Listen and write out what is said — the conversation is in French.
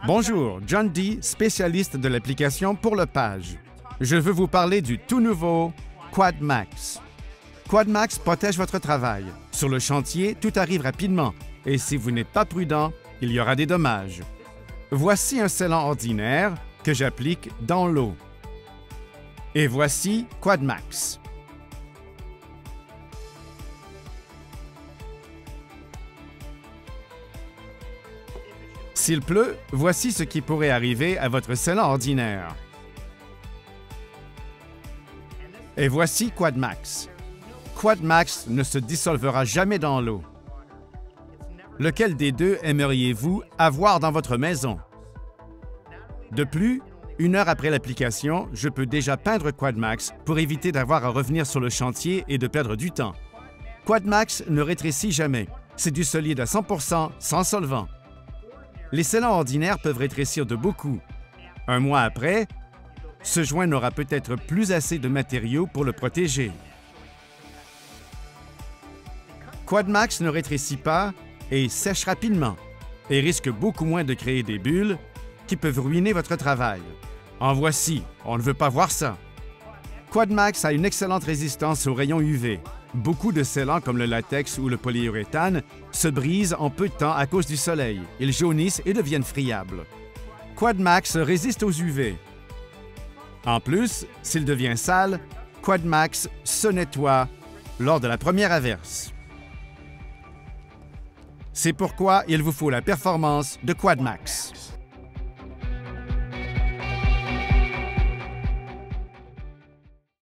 Bonjour, John Dee, spécialiste de l'application pour le Page. Je veux vous parler du tout nouveau QuadMax. QuadMax protège votre travail. Sur le chantier, tout arrive rapidement et si vous n'êtes pas prudent, il y aura des dommages. Voici un scellant ordinaire que j'applique dans l'eau. Et voici QuadMax. S'il pleut, voici ce qui pourrait arriver à votre scellant ordinaire. Et voici QuadMax. QuadMax ne se dissolvera jamais dans l'eau. Lequel des deux aimeriez-vous avoir dans votre maison? De plus, 1 heure après l'application, je peux déjà peindre QuadMax pour éviter d'avoir à revenir sur le chantier et de perdre du temps. QuadMax ne rétrécit jamais. C'est du solide à 100% sans solvant. Les scellants ordinaires peuvent rétrécir de beaucoup. 1 mois après, ce joint n'aura peut-être plus assez de matériaux pour le protéger. QuadMax ne rétrécit pas et sèche rapidement et risque beaucoup moins de créer des bulles qui peuvent ruiner votre travail. En voici, on ne veut pas voir ça. QuadMax a une excellente résistance aux rayons UV. Beaucoup de scellants comme le latex ou le polyuréthane se brisent en peu de temps à cause du soleil. Ils jaunissent et deviennent friables. QuadMax résiste aux UV. En plus, s'il devient sale, QuadMax se nettoie lors de la première averse. C'est pourquoi il vous faut la performance de QuadMax.